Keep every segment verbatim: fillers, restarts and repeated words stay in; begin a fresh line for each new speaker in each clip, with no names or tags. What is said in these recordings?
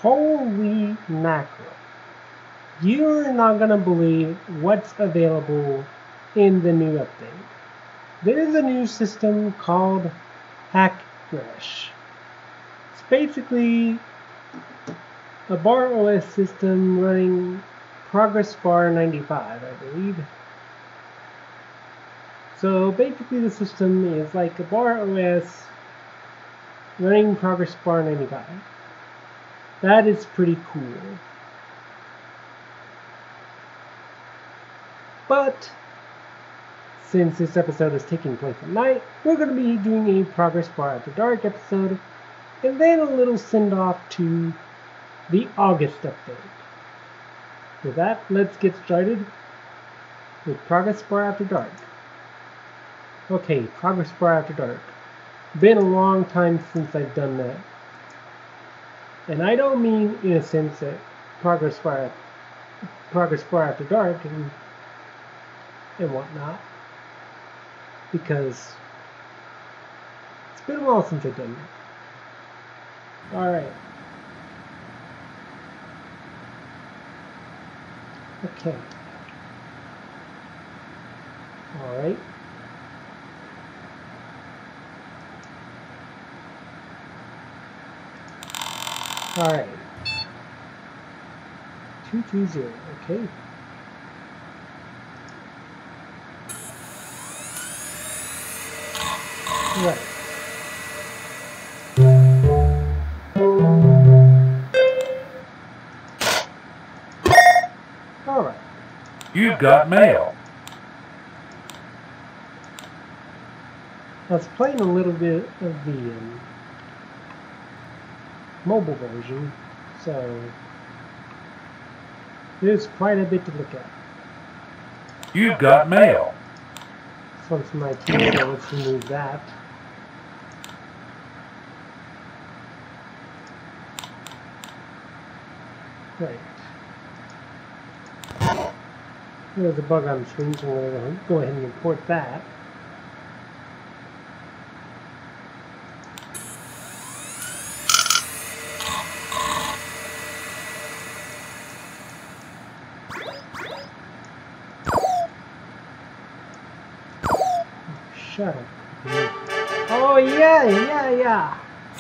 Holy mackerel. You're not gonna believe what's available in the new update. There is a new system called Hackgresh. It's basically a bar O S system running Progressbar ninety-five, I believe. So basically the system is like a bar O S running Progressbar ninety-five. That is pretty cool. But since this episode is taking place at night, we're going to be doing a Progressbar After Dark episode, and then a little send-off to the August update. With that, let's get started with Progressbar After Dark. Okay, Progressbar After Dark. Been a long time since I've done that. And I don't mean in a sense that Progressbar, Progressbar After Dark and, and whatnot. Because it's been a while since I've done that. Alright. Okay. Alright. Alright. two two zero, okay. Right. Alright.
You've got mail.
I was playing a little bit of the um, mobile version, so there's quite a bit to look at.
You've got mail.
So once my keyboard, let's remove that. Right. There's a bug on the screen, so I'm going to go ahead and report that. Shut up. Oh yeah, yeah, yeah.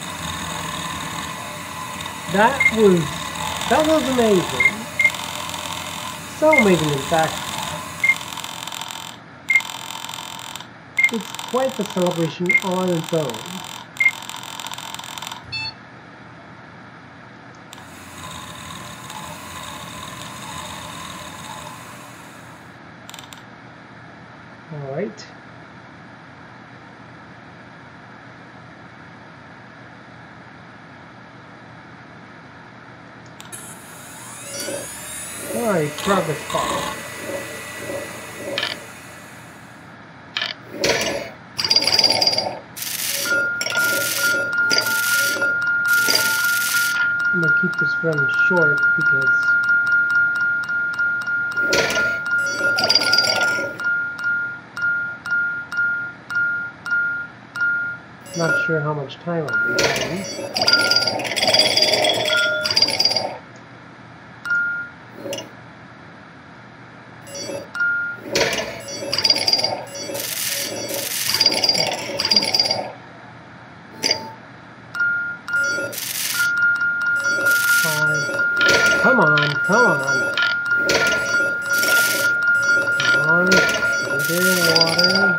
That was that was amazing. So amazing, in fact. It's quite the celebration on its own. All right. Alright, progress bar. I'm gonna keep this run short because I'm not sure how much time I'll be having. Come on, come on. Come on, get in water.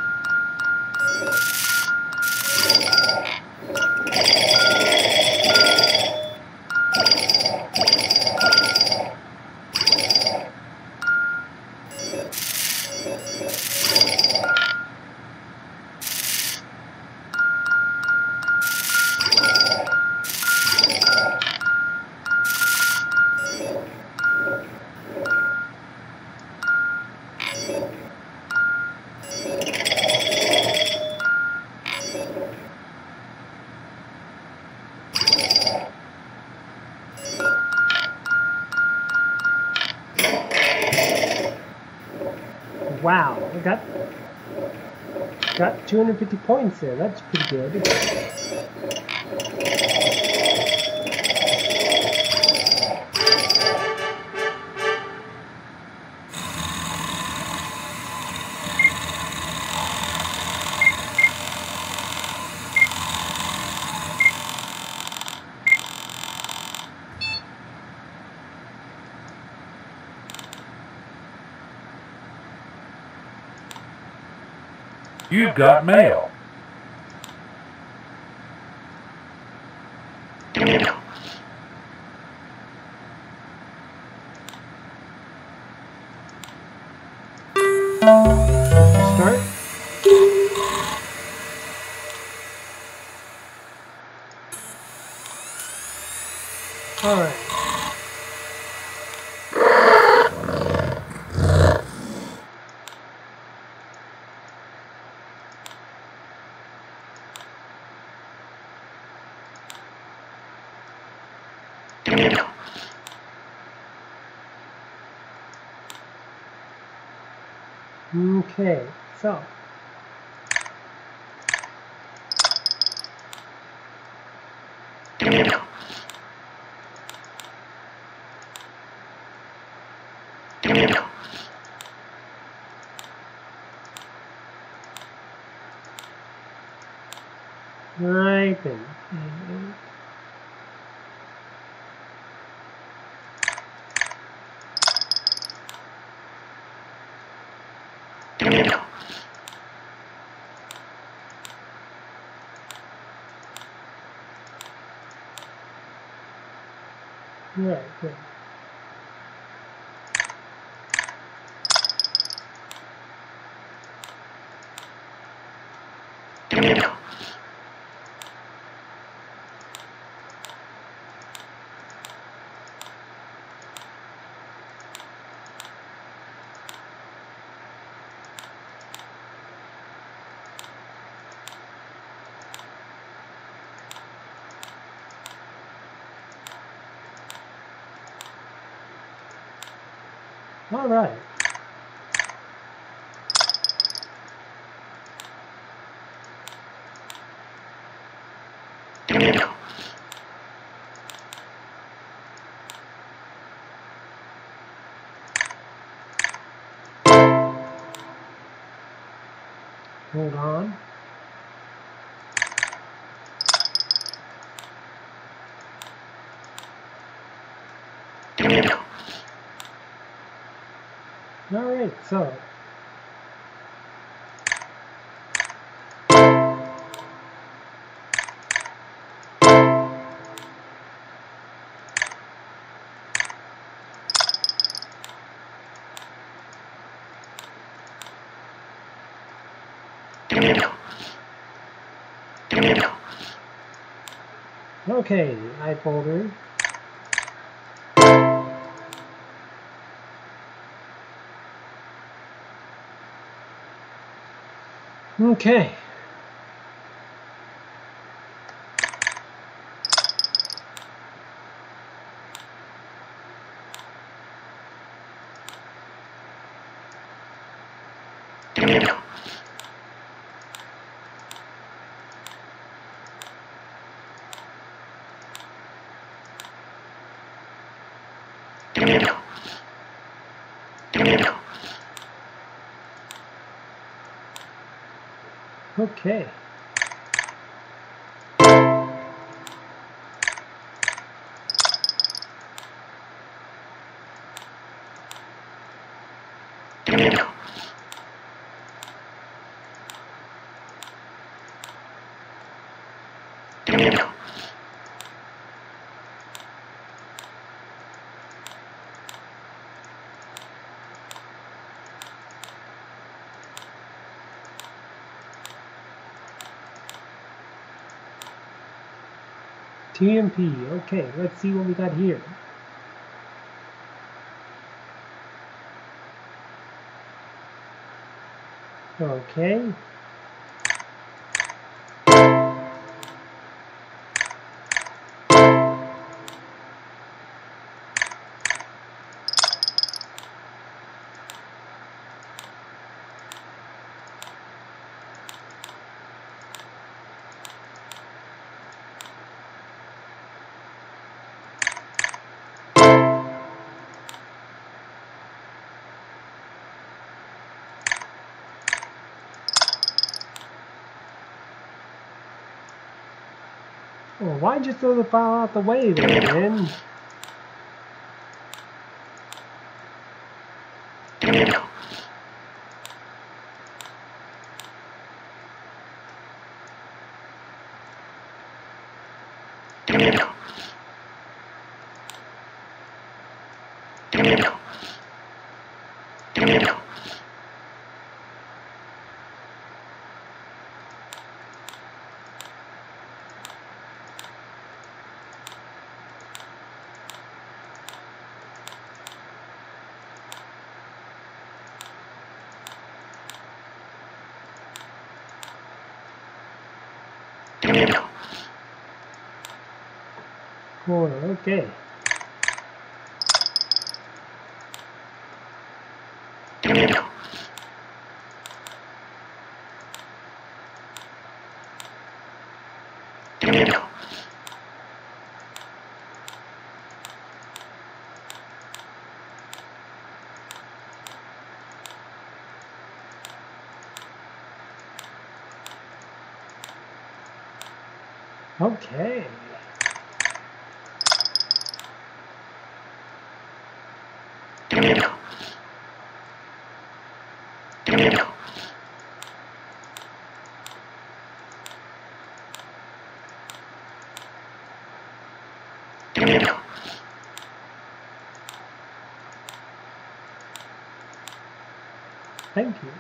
Wow, I got got two hundred fifty points there. That's pretty good.
You've got mail.
Start. All right. Okay, so right then. Right, good. All right. Hold on. All right, so okay, iFolder. Okay. Okay. T M P. Okay, let's see what we got here. Okay. Well, why'd you throw the file out the way there, man? Corner, okay. Okay. Thank you.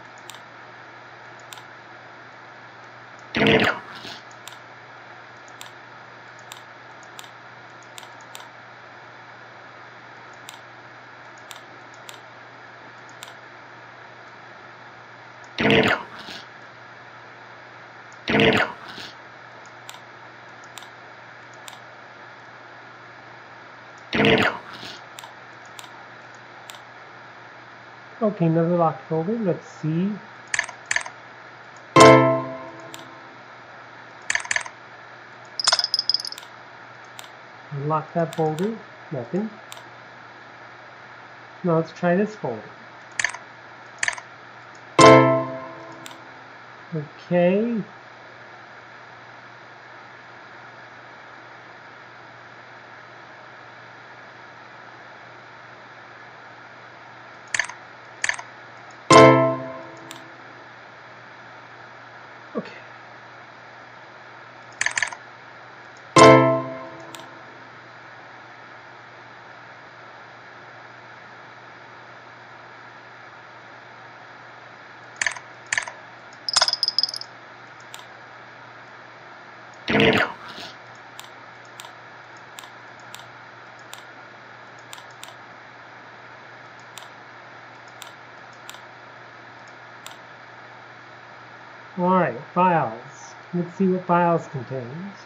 Okay, another locked folder. Let's see. Unlock that folder. Nothing. Now let's try this folder. Okay. Okay. Alright, files. Let's see what files contains.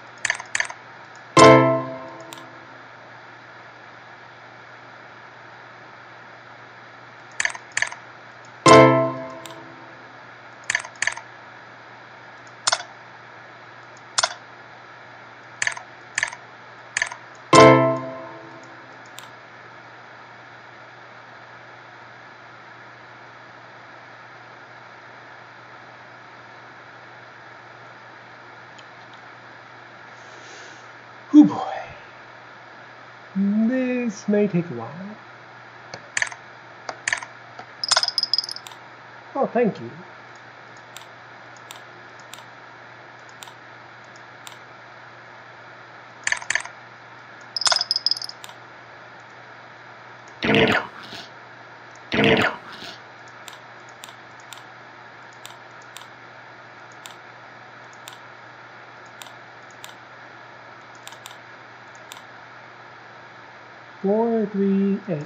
Oh boy. This may take a while. Oh, thank you. Four, three, eight.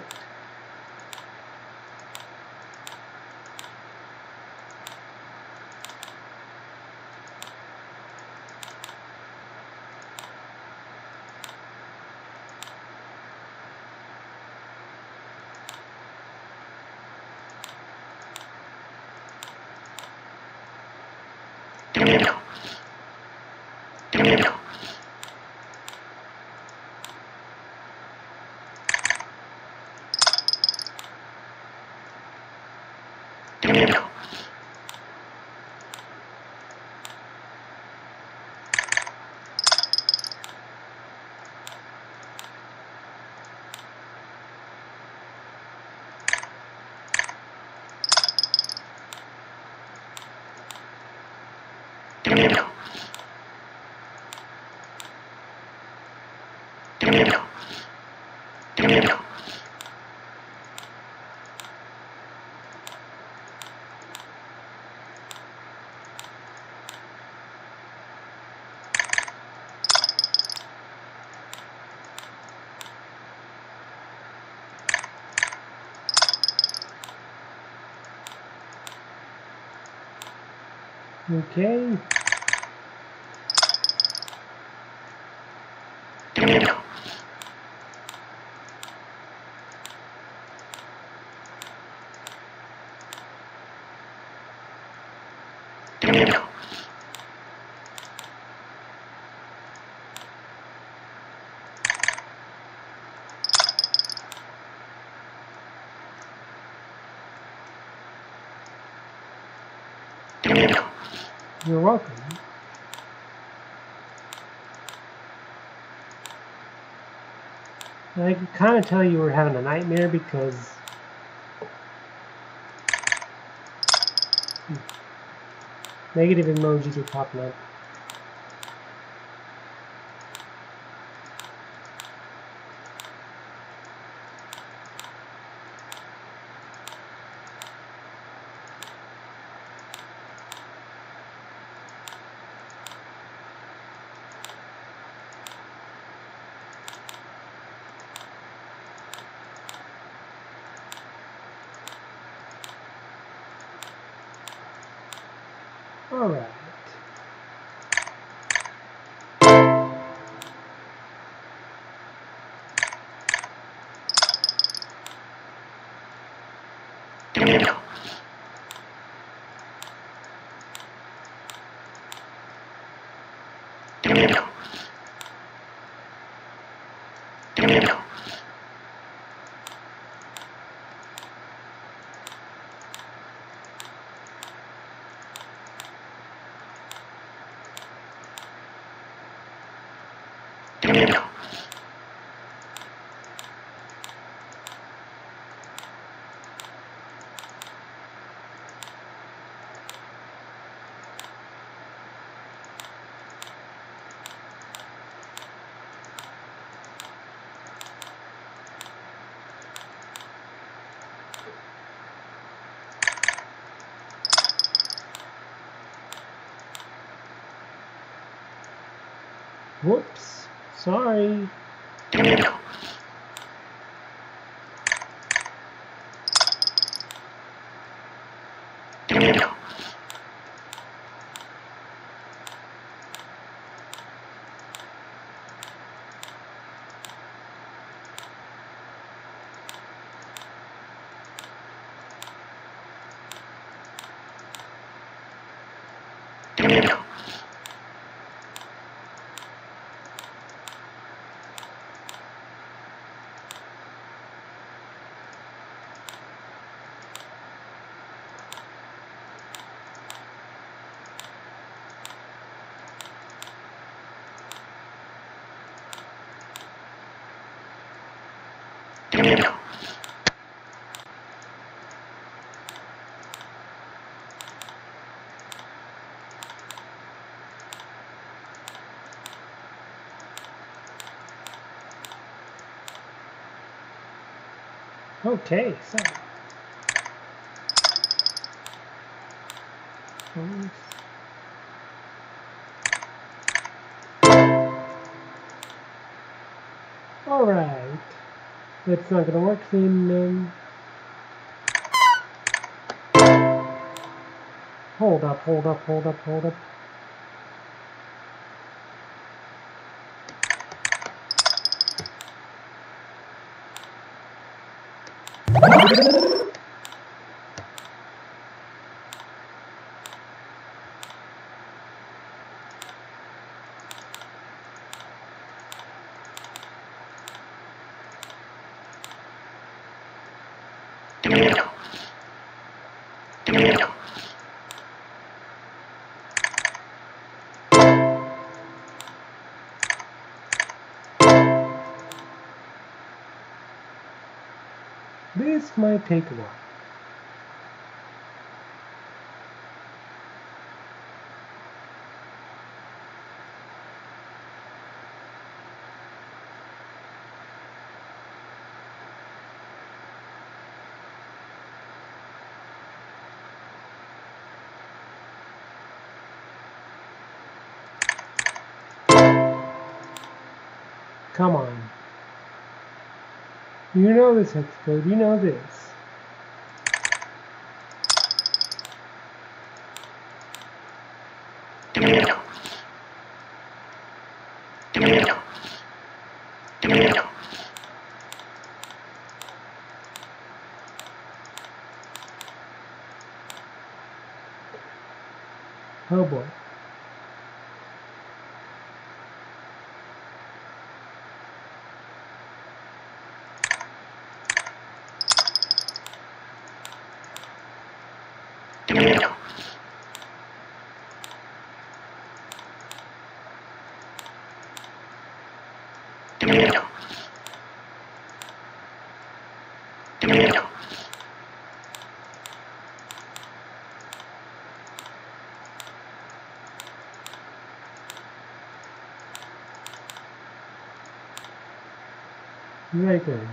Okay. You're welcome. I could kind of tell you were having a nightmare because negative emojis are popping up. All right. Whoops. Sorry. Okay, so. All right. That's not gonna work then. Um, hold up, hold up, hold up, hold up. This might take a while. Come on. You know this hex code. You know this. Oh boy. Right there.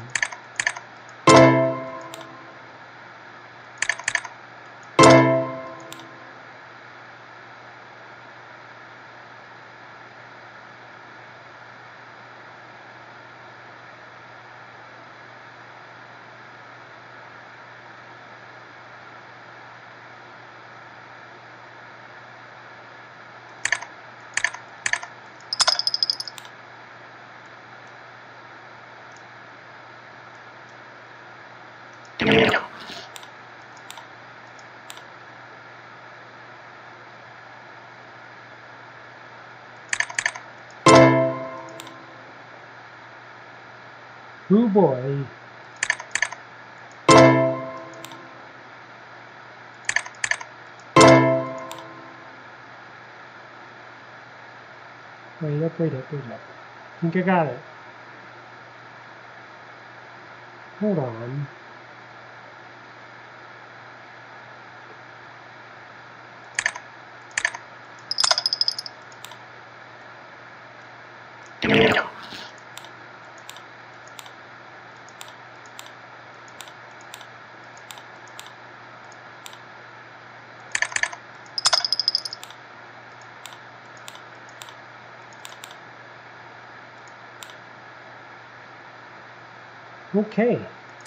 Oh boy. Wait up, wait up, wait up. I think I got it. Hold on. Okay.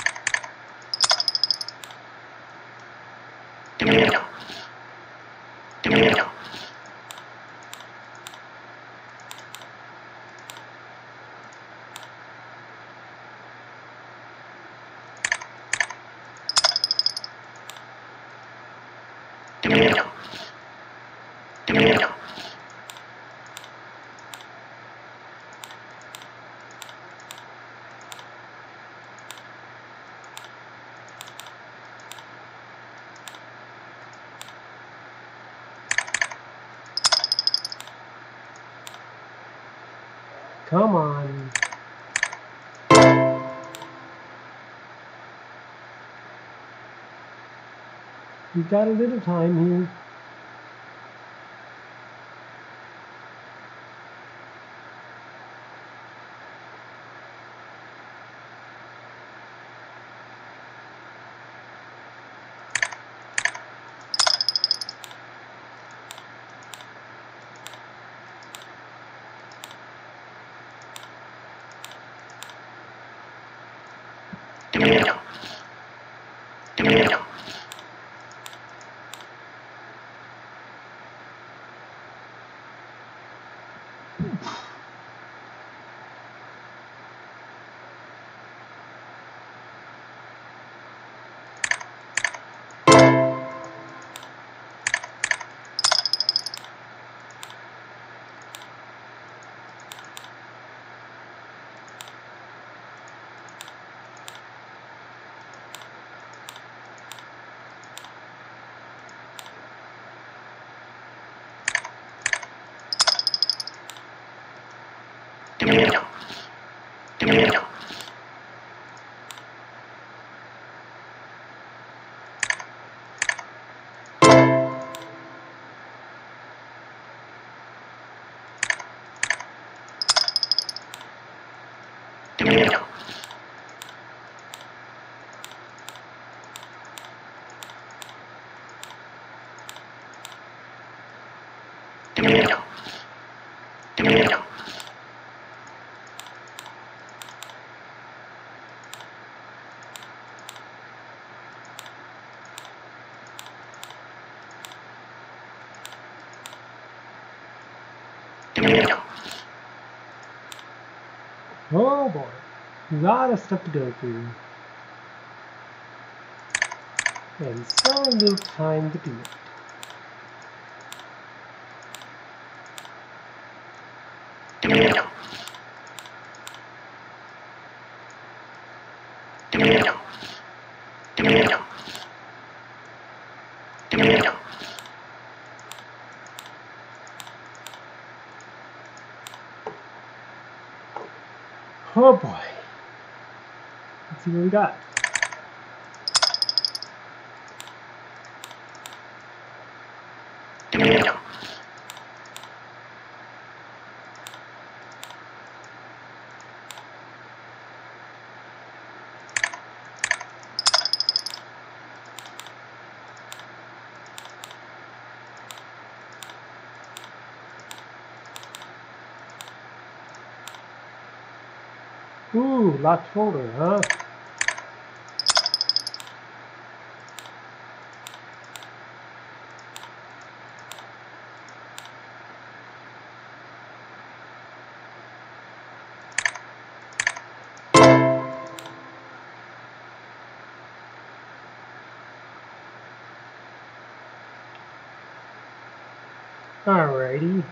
Come on. We've got a little time here. Oh boy, a lot of stuff to go through. And so little time to do it. Oh boy. Let's see what we got. Ooh, locked folder, huh? Alrighty.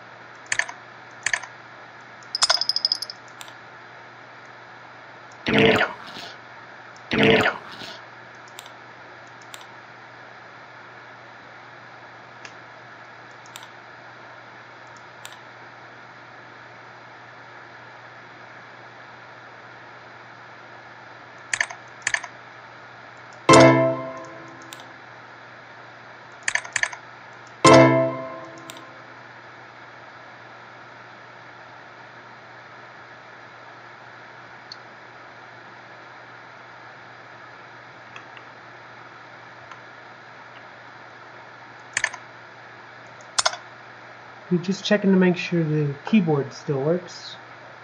We're just checking to make sure the keyboard still works.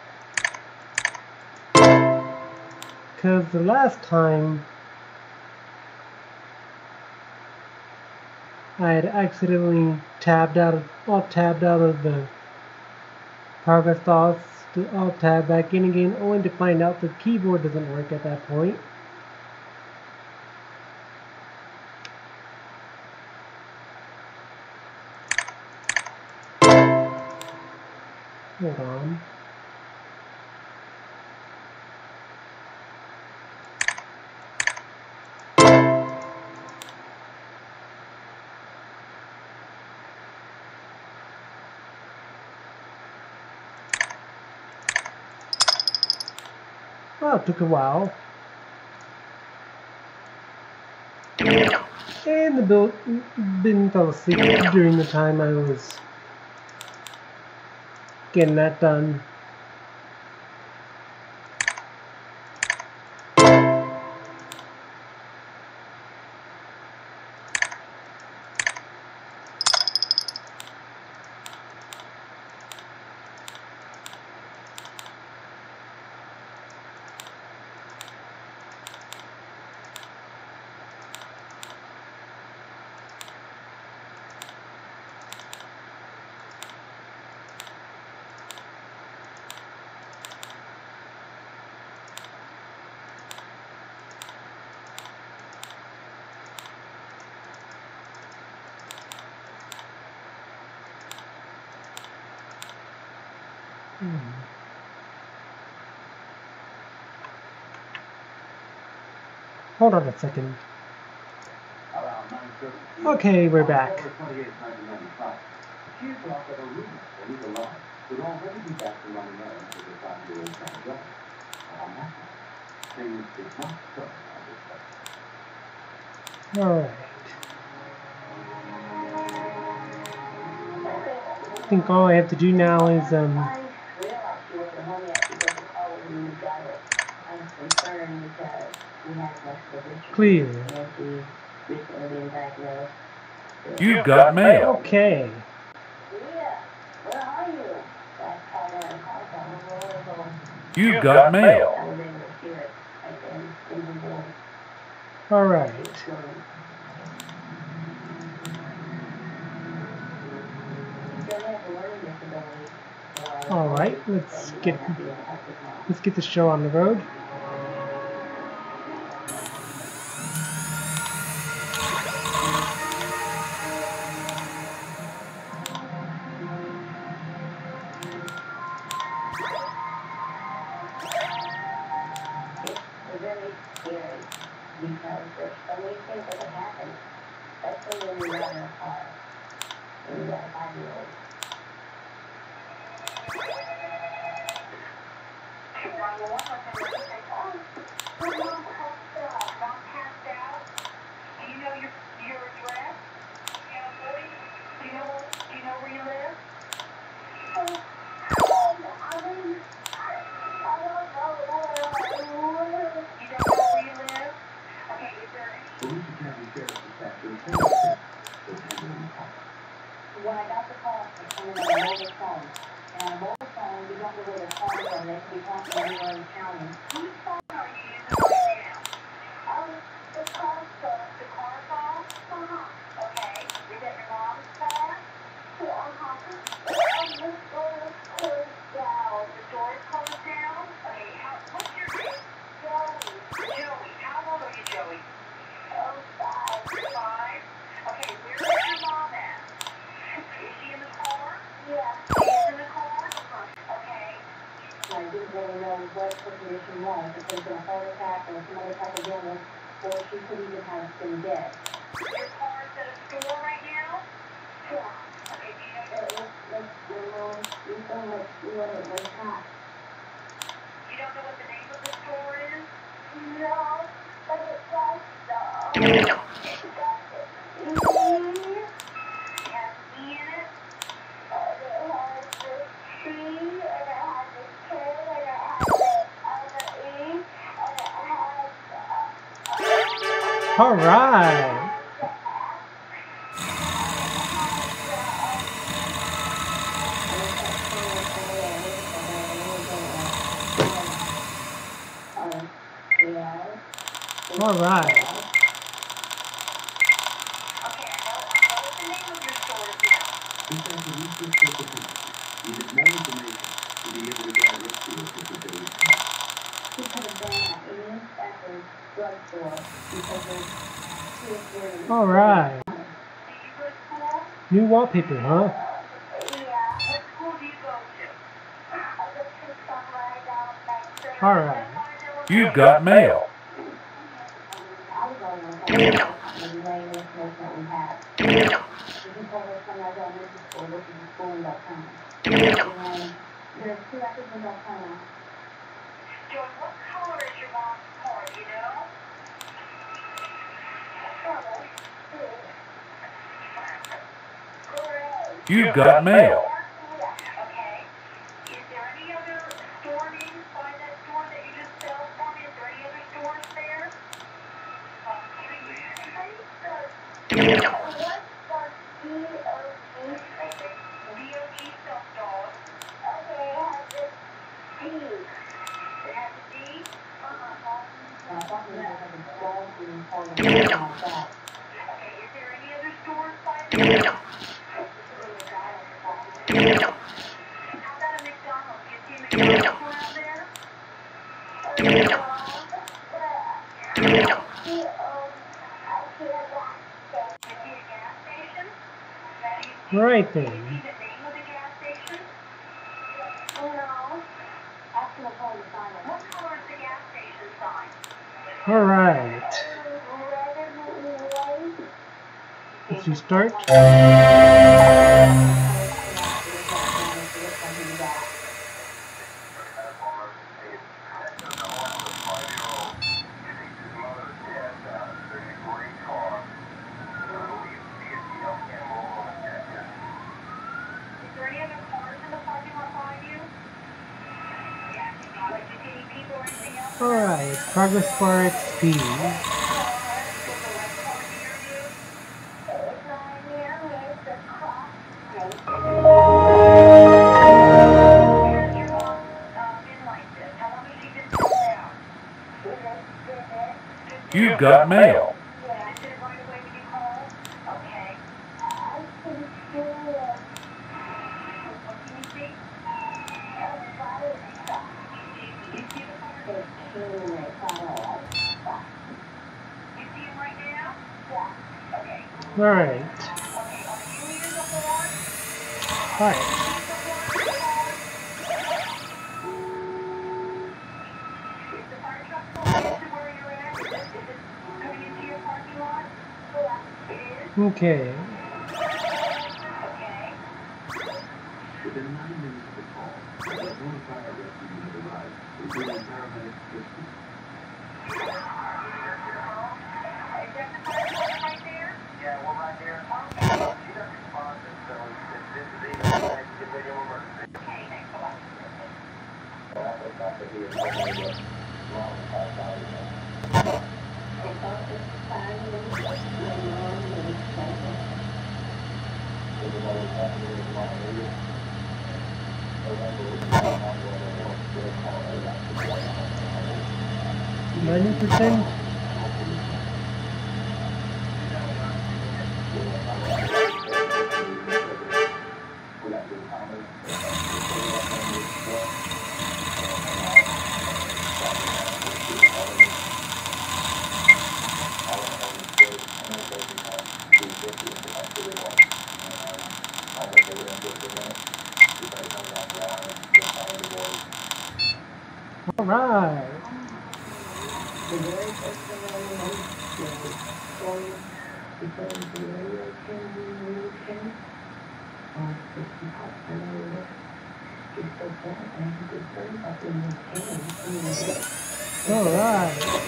Because the last time I had accidentally tabbed out of, alt tabbed out of the progress thoughts to alt tab back in again, only to find out the keyboard doesn't work at that point. Hold on. Well, it took a while. And the build bin fell asleep during the time I was getting that done. Hmm. Hold on a second. Okay, we're back. Alright. I think all I have to do now is um clear.
You've got mail.
Okay.
You've got mail.
Alright. All right, let's get let's get the show on the road.
It's very scary because there's so many things that can happen, especially when you're not in a car. When you got a five-year-old. When I got the call, I came in on a mobile phone. And on a mobile phone, you don't know where they're calling from. They can be calling from anywhere in the county. Whose phone are you using right now? Um, the car phone. The car phone? Uh-huh. Okay. Is that your mom's phone? Yeah, uh-huh. Um, the door is closed down. The door is closed down? Okay, how, what's your name? Joey. Joey. How old are you, Joey? Oh, five. You're five? Okay, where is your mom at? Is she in the car? Yeah. She is in the car? Okay. I didn't really know what her condition was. If it was a heart attack or some other type of illness, or she could even have been dead. Your car is at a store right now? Yeah. Okay, do you know your... Let's, let's, you know, let's see what it was hot. You don't know what the name of the store is? No, but it does so. It has E. It has E in it? And it has the C, and it has the K, and it has the E, and it has
All right. All right.
Okay, I know, I know what the name of your store is now.
In fact, when you first get the call, you get more information to be able to get a rescue of the facility.
She could have been at any inspector's drugstore because there's two or three.
All right.
Did you go to school?
New wallpaper, huh?
Yeah. What school do you go to? I go to somewhere down next.
All right.
You've got mail.
I was always on the laying information that we had. She told us when I was elementary school, this is the school in Beltana. And there's two records in Beltana. Joy, what color is your mom's car, do you know?
You've got mail.
Okay. Is there any other store names by that store that you just spelled for me? Is there any other stores there? What does D O G say? D O G spells dog. Okay, it has a D. It has a D? Uh-huh. I thought we had a dog being called like that. Okay, is there any other stores by there? How about a McDonald's? Do you see a McDonald's around there?
Right then.
See the name of the gas station? No. Ask them to pull the sign. What color is the gas station sign?
All right. Let's you start. All right. Progressbar X P.
You've got mail.
All right. All right. Okay.
Within nine minutes of the call, a lone fire rescue unit arrived, including paramedics assistance.
Yeah, we're right there. She doesn't respond, so this is even a video emergency. Okay, thanks a lot. Well, that's not to be a problem. Wrong, five thousand.
Ninety percent. All right. All right.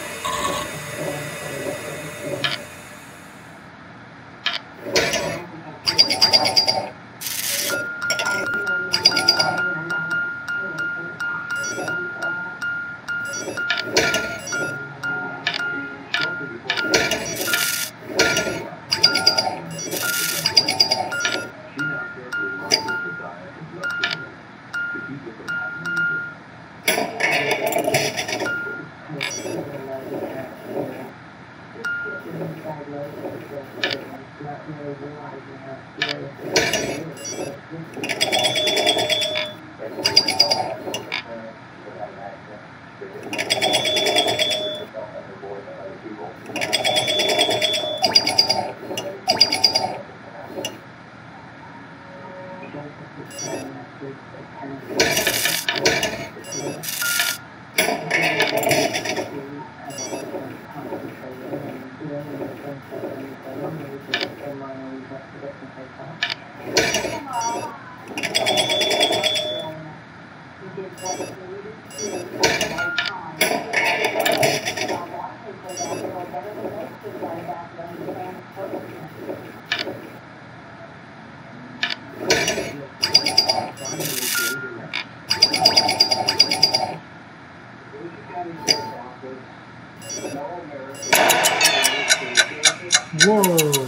Whoa.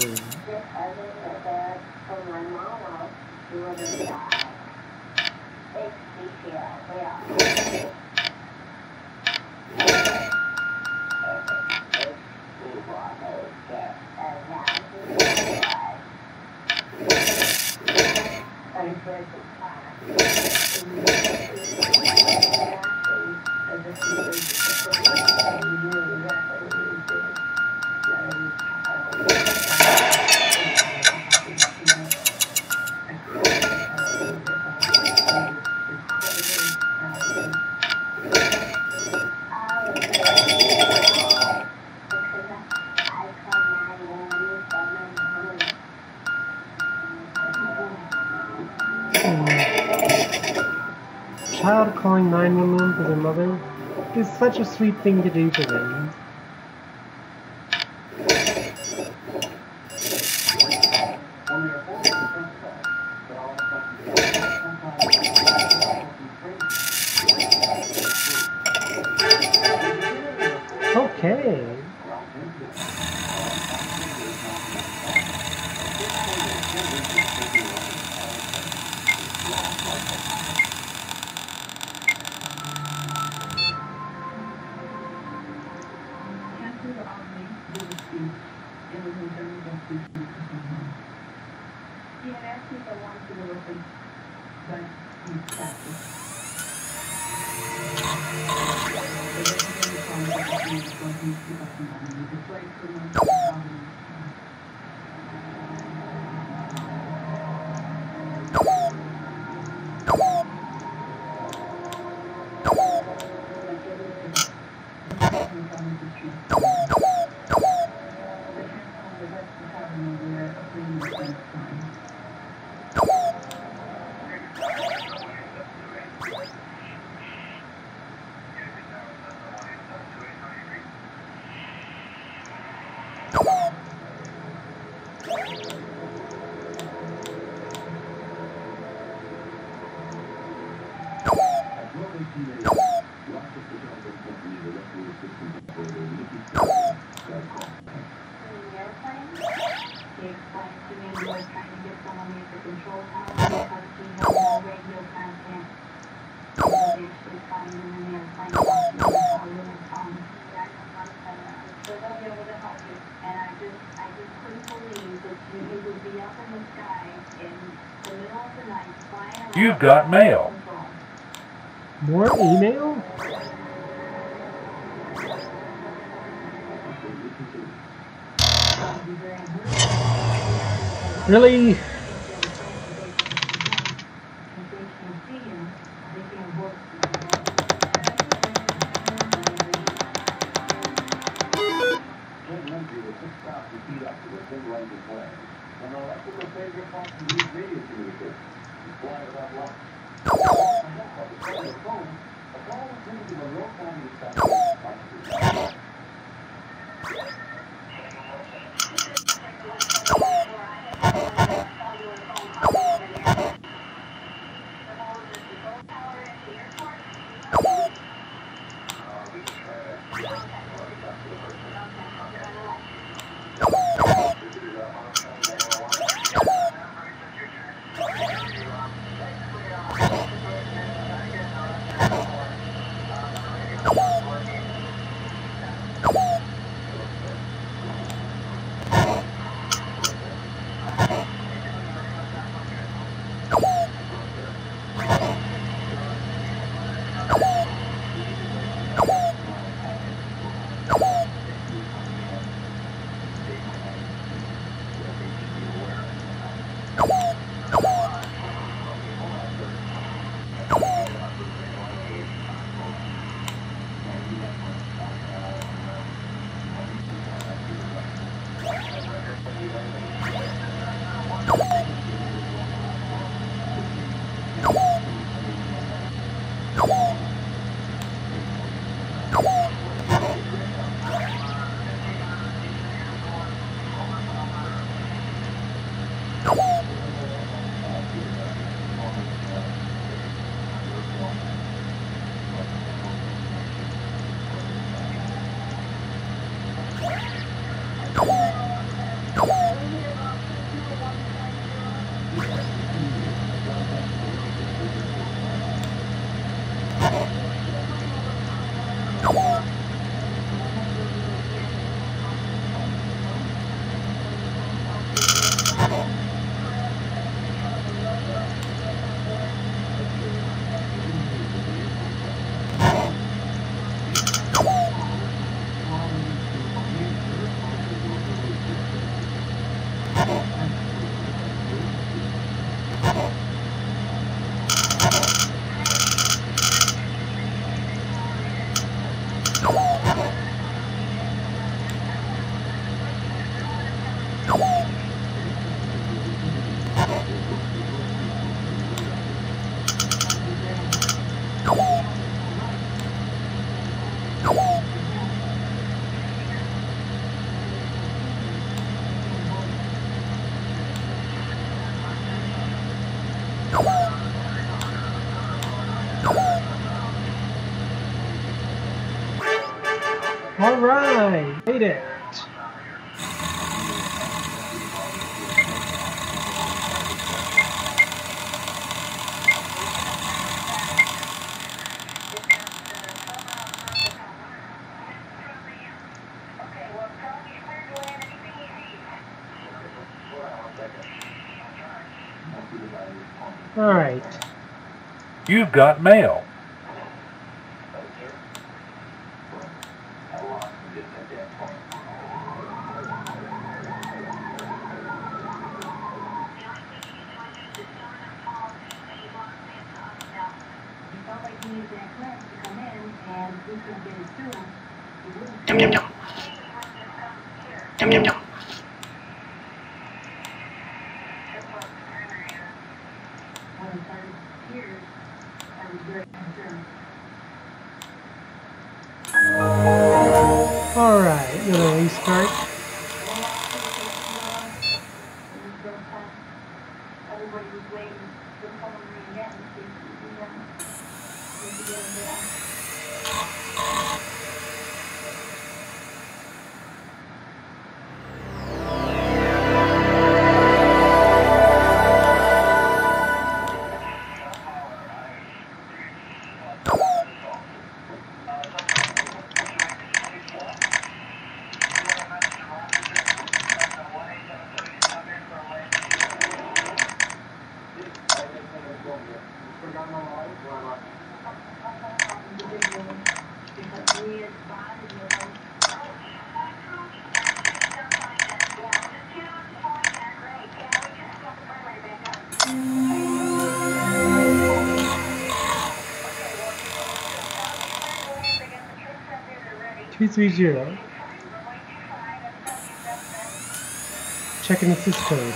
Child calling nine one one for their mother is such a sweet thing to do for them. Okay.
He had asked me if I wanted to go with him, but he stopped it.
You've got mail.
More email? Really? All right, made it. All right.
You've got mail.
just at that point.
He felt like he needed that clearance to come in, and we couldn't get it to him. He wouldn't.
Yum, yum, yum. Yum, yum, yum.
When he started tears, I was very concerned.
Alright, gonna restart.
Everybody was waiting for the phone to ring again to see if we could, um, we could get him down. Because we had bonded with him.
two three zero. Checking the sys code.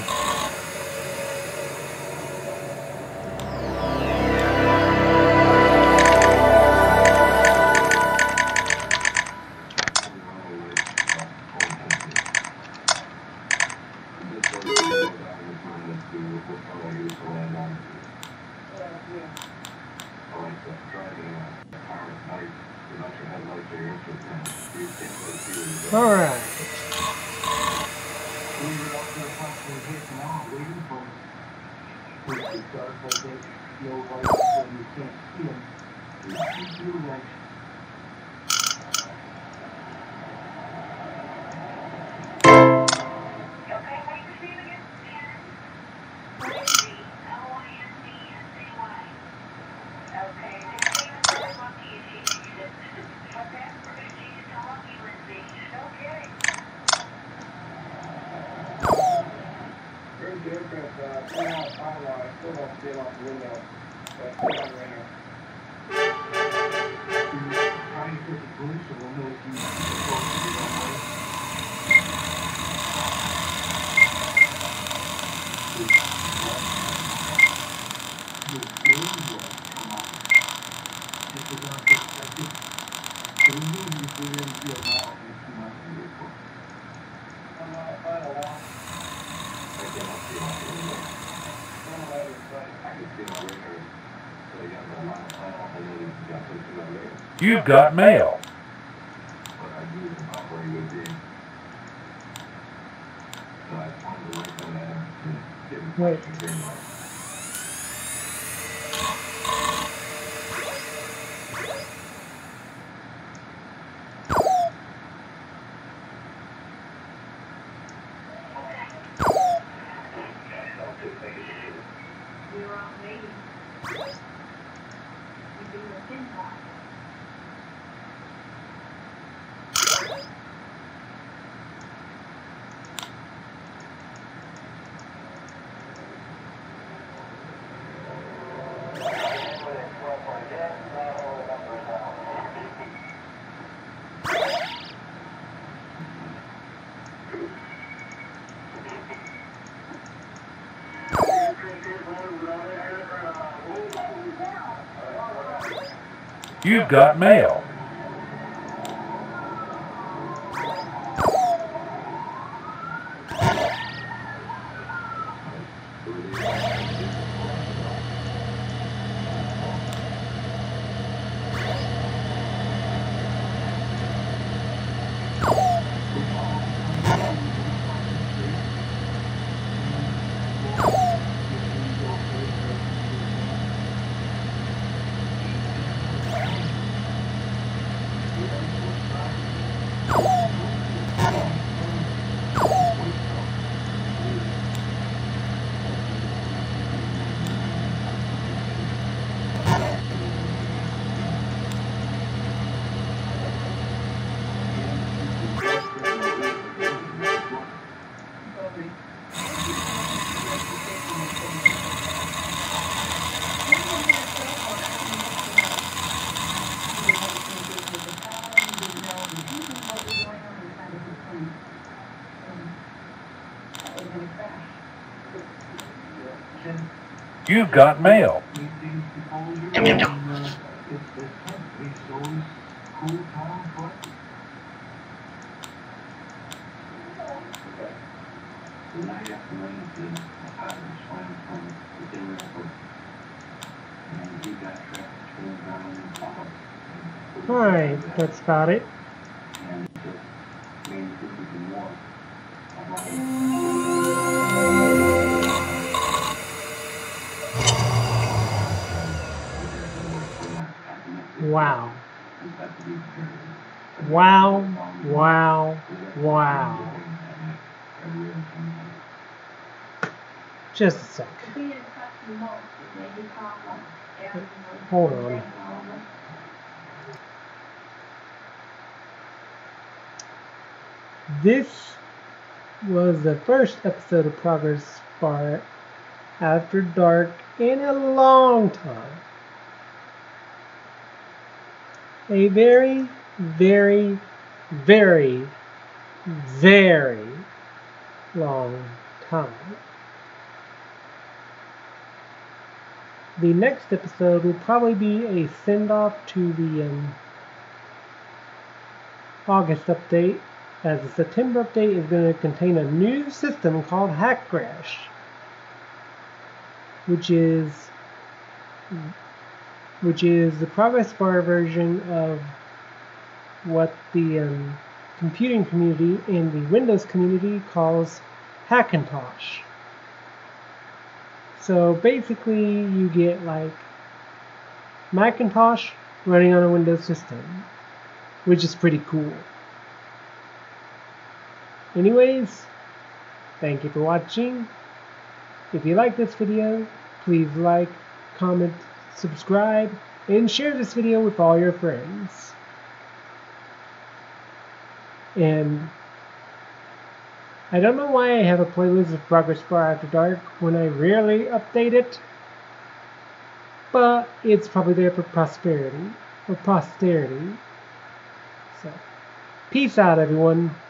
Alright.
You've got mail.
Wait.
We were out waiting. We do a pin pop.
You've got mail. You've got mail.
Yum, yum, yum. It's the tent. It's always cool town for us. The night after Wednesday, my father swam from the dinner airport. And he got trapped between ground and top.
Alright, that's about it.
And just made it even more.
Wow. Wow, wow, wow. Just a sec. Hold on. This was the first episode of Progressbar After Dark in a long time. A very, very, very, very long time. The next episode will probably be a send-off to the um, August update, as the September update is going to contain a new system called Hack Crash, which is which is the Progressbar version of what the um, computing community and the Windows community calls Hackintosh. So basically you get like Macintosh running on a Windows system, which is pretty cool. Anyways, thank you for watching. If you like this video, please like, comment, subscribe, and share this video with all your friends. And I don't know why I have a playlist of Progressbar After Dark when I rarely update it, but it's probably there for prosperity, or posterity. So, peace out everyone.